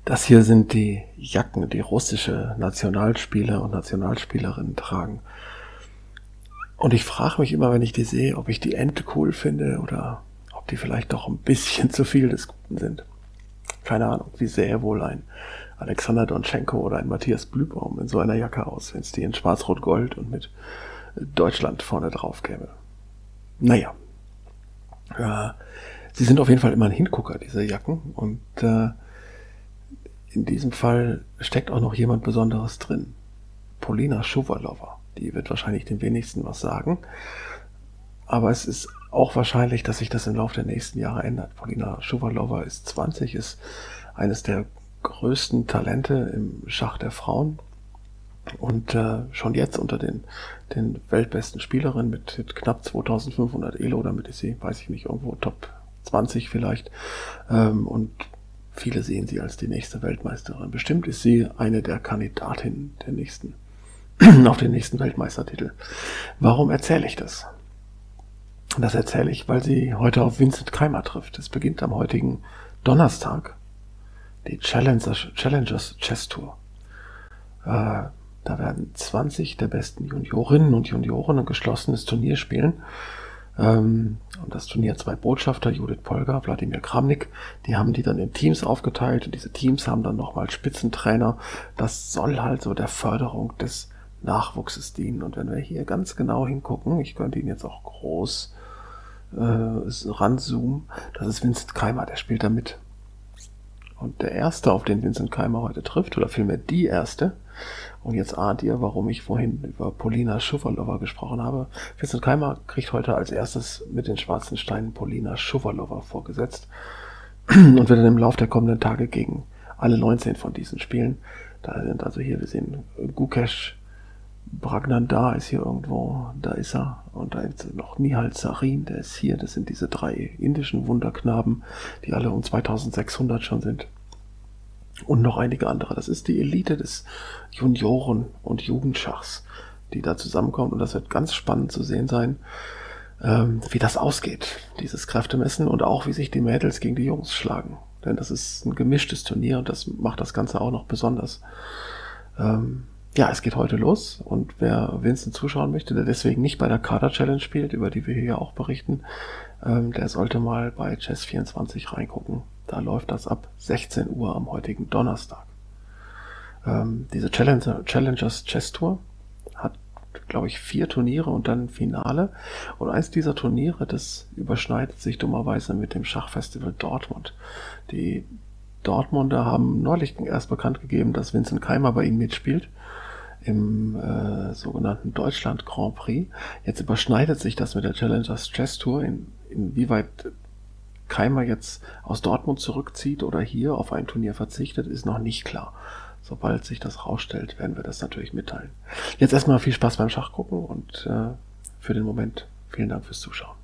Das hier sind die Jacken, die russische Nationalspieler und Nationalspielerinnen tragen. Und ich frage mich immer, wenn ich die sehe, ob ich die cool finde oder ob die vielleicht doch ein bisschen zu viel des Guten sind. Keine Ahnung, wie sähe wohl ein Alexander Dontschenko oder ein Matthias Blühbaum in so einer Jacke aus, wenn es die in Schwarz-Rot-Gold und mit Deutschland vorne drauf käme. Naja, sie sind auf jeden Fall immer ein Hingucker, diese Jacken. Und in diesem Fall steckt auch noch jemand Besonderes drin. Polina Schuvalova. Die wird wahrscheinlich den wenigsten was sagen. Aber es ist auch wahrscheinlich, dass sich das im Laufe der nächsten Jahre ändert. Polina Schuvalova ist 20, ist eines der größten Talente im Schach der Frauen. Und schon jetzt unter den weltbesten Spielerinnen mit knapp 2500 Elo, damit ist sie, weiß ich nicht, irgendwo Top 20 vielleicht. Und viele sehen sie als die nächste Weltmeisterin. Bestimmt ist sie eine der Kandidatinnen der nächsten, auf den nächsten Weltmeistertitel. Warum erzähle ich das? Das erzähle ich, weil sie heute auf Vincent Keimer trifft. Es beginnt am heutigen Donnerstag die Challengers Chess Tour. Da werden 20 der besten Juniorinnen und Junioren ein geschlossenes Turnier spielen. Und das Turnier hat 2 Botschafter, Judith Polgar, Wladimir Kramnik, die haben die dann in Teams aufgeteilt und diese Teams haben dann nochmal Spitzentrainer. Das soll halt so der Förderung des Nachwuchses dienen. Und wenn wir hier ganz genau hingucken, ich könnte ihn jetzt auch groß ranzoomen, das ist Vincent Keimer, der spielt da mit. Und der erste, auf den Vincent Keimer heute trifft, oder vielmehr die erste, und jetzt ahnt ihr, warum ich vorhin über Polina Schuvalova gesprochen habe. Vincent Keimer kriegt heute als erstes mit den schwarzen Steinen Polina Schuvalova vorgesetzt und wird dann im Laufe der kommenden Tage gegen alle 19 von diesen spielen. Da sind also hier, wir sehen Gukesh Bragnandar ist hier irgendwo, da ist er. Und da ist noch Nihal Sarin, der ist hier. Das sind diese 3 indischen Wunderknaben, die alle um 2600 schon sind. Und noch einige andere. Das ist die Elite des Junioren- und Jugendschachs, die da zusammenkommt. Und das wird ganz spannend zu sehen sein, wie das ausgeht, dieses Kräftemessen. Und auch, wie sich die Mädels gegen die Jungs schlagen. Denn das ist ein gemischtes Turnier und das macht das Ganze auch noch besonders. Ja, es geht heute los und wer Vincent zuschauen möchte, der deswegen nicht bei der Kader-Challenge spielt, über die wir hier auch berichten, der sollte mal bei Chess24 reingucken. Da läuft das ab 16 Uhr am heutigen Donnerstag. Diese Challengers Chess Tour hat, glaube ich, 4 Turniere und dann ein Finale. Und eins dieser Turniere, das überschneidet sich dummerweise mit dem Schachfestival Dortmund. Die Dortmunder haben neulich erst bekannt gegeben, dass Vincent Keimer bei ihnen mitspielt im sogenannten Deutschland Grand Prix. Jetzt überschneidet sich das mit der Challengers Chess Tour. Inwieweit Keimer jetzt aus Dortmund zurückzieht oder hier auf ein Turnier verzichtet, ist noch nicht klar. Sobald sich das rausstellt, werden wir das natürlich mitteilen. Jetzt erstmal viel Spaß beim Schachgucken und für den Moment vielen Dank fürs Zuschauen.